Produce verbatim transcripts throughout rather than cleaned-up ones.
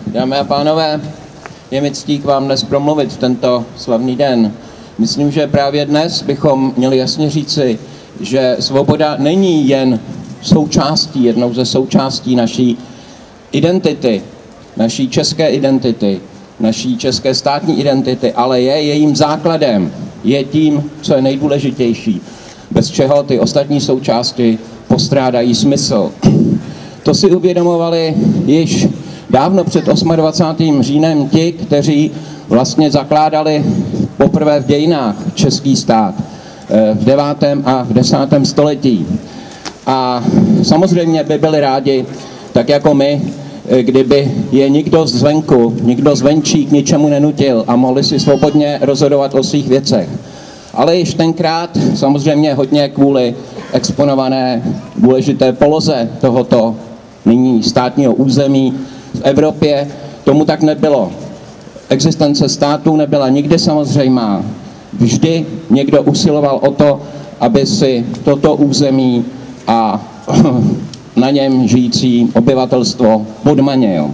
Dámy a pánové, je mi ctí k vám dnes promluvit v tento slavný den. Myslím, že právě dnes bychom měli jasně říci, že svoboda není jen součástí, jednou ze součástí naší identity, naší české identity, naší české státní identity, ale je jejím základem, je tím, co je nejdůležitější, bez čeho ty ostatní součásti postrádají smysl. To si uvědomovali již dávno před dvacátým osmým říjnem ti, kteří vlastně zakládali poprvé v dějinách český stát v devátém a v desátém století. A samozřejmě by byli rádi, tak jako my, kdyby je nikdo zvenku, nikdo zvenčí k ničemu nenutil a mohli si svobodně rozhodovat o svých věcech. Ale již tenkrát samozřejmě hodně kvůli exponované důležité poloze tohoto nyní státního území v Evropě tomu tak nebylo. Existence států nebyla nikdy samozřejmá. Vždy někdo usiloval o to, aby si toto území a na něm žijící obyvatelstvo podmanil.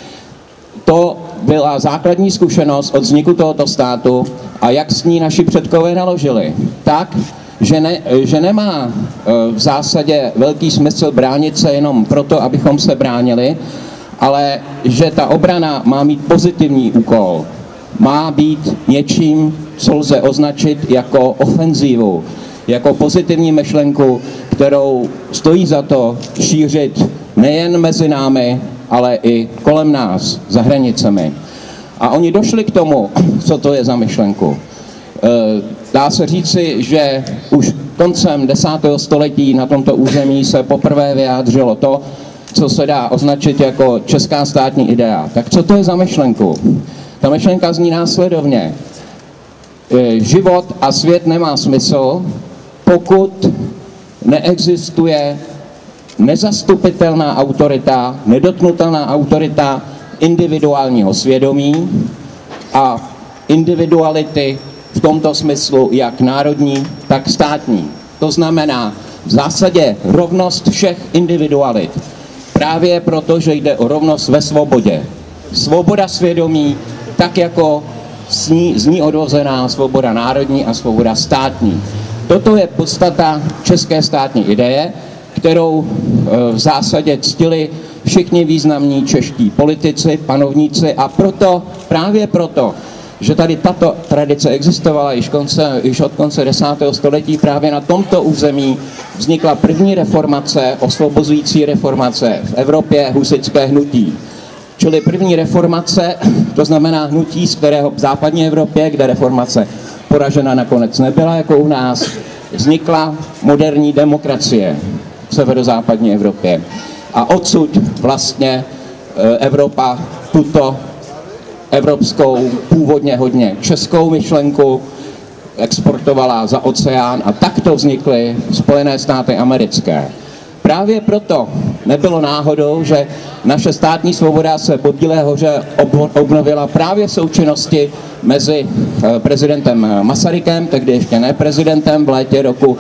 To byla základní zkušenost od vzniku tohoto státu a jak s ní naši předkové naložili. Tak, že, ne, že nemá v zásadě velký smysl bránit se jenom proto, abychom se bránili, ale že ta obrana má mít pozitivní úkol. Má být něčím, co lze označit jako ofenzívu, jako pozitivní myšlenku, kterou stojí za to šířit nejen mezi námi, ale i kolem nás, za hranicemi. A oni došli k tomu, co to je za myšlenku. Dá se říci, že už koncem desátého století na tomto území se poprvé vyjádřilo to, co se dá označit jako česká státní idea. Tak co to je za myšlenku? Ta myšlenka zní následovně. Život a svět nemá smysl, pokud neexistuje nezastupitelná autorita, nedotknutelná autorita individuálního svědomí a individuality v tomto smyslu jak národní, tak státní. To znamená v zásadě rovnost všech individualit. Právě proto, že jde o rovnost ve svobodě. Svoboda svědomí, tak jako z ní, z ní odvozená svoboda národní a svoboda státní. Toto je podstata české státní ideje, kterou v zásadě ctili všichni významní čeští politici, panovníci a proto, právě proto, že tady tato tradice existovala již, konce, již od konce desátého století, právě na tomto území vznikla první reformace, osvobozující reformace v Evropě, husitské hnutí. Čili první reformace, to znamená hnutí, z kterého v západní Evropě, kde reformace poražena nakonec nebyla jako u nás, vznikla moderní demokracie v severozápadní Evropě. A odsud vlastně Evropa tuto evropskou, původně hodně českou myšlenku exportovala za oceán a takto vznikly Spojené státy americké. Právě proto nebylo náhodou, že naše státní svoboda se po Bílé hoře obnovila právě v součinnosti mezi prezidentem Masarykem, tehdy ještě ne prezidentem, v létě roku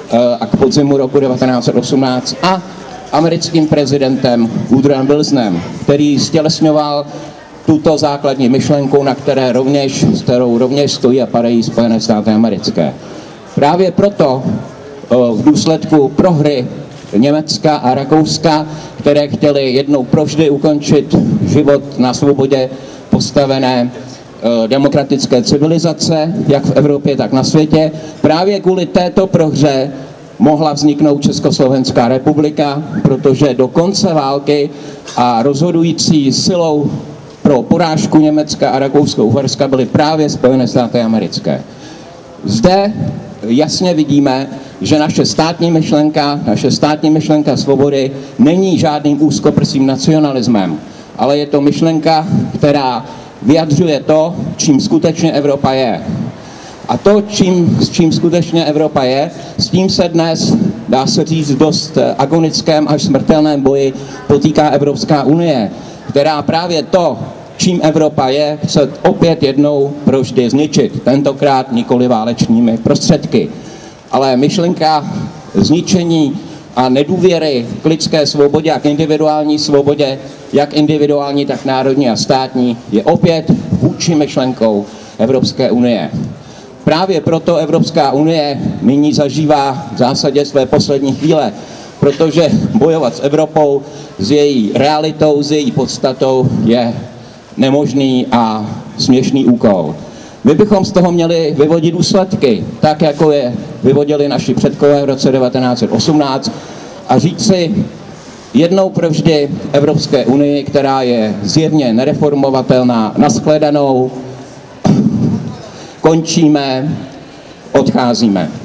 a k podzimu roku devatenáct set osmnáct a americkým prezidentem Woodrowem Wilsonem, který stělesňoval tuto základní myšlenku, na které rovněž, s kterou rovněž stojí a padají Spojené státy americké. Právě proto v důsledku prohry Německa a Rakouska, které chtěli jednou provždy ukončit život na svobodě postavené demokratické civilizace, jak v Evropě, tak na světě, právě kvůli této prohře mohla vzniknout Československá republika, protože do konce války a rozhodující silou pro porážku Německa a Rakousko-Uherska byly právě Spojené státy americké. Zde jasně vidíme, že naše státní myšlenka, naše státní myšlenka svobody není žádným úzkoprsým nacionalismem, ale je to myšlenka, která vyjadřuje to, čím skutečně Evropa je. A to, čím, s čím skutečně Evropa je, s tím se dnes, dá se říct, dost agonickém až smrtelném boji potýká Evropská unie, která právě to, čím Evropa je, chce opět jednou provždy zničit. Tentokrát nikoli válečnými prostředky. Ale myšlenka zničení a nedůvěry k lidské svobodě a k individuální svobodě jak individuální, tak národní a státní, je opět vůči myšlenkou Evropské unie. Právě proto Evropská unie nyní zažívá v zásadě své poslední chvíle, protože bojovat s Evropou, s její realitou, s její podstatou je nemožný a směšný úkol. My bychom z toho měli vyvodit důsledky, tak jako je vyvodili naši předkové v roce devatenáct set osmnáct a říct si jednou provždy Evropské unii, která je zjevně nereformovatelná, nashledanou, končíme, odcházíme.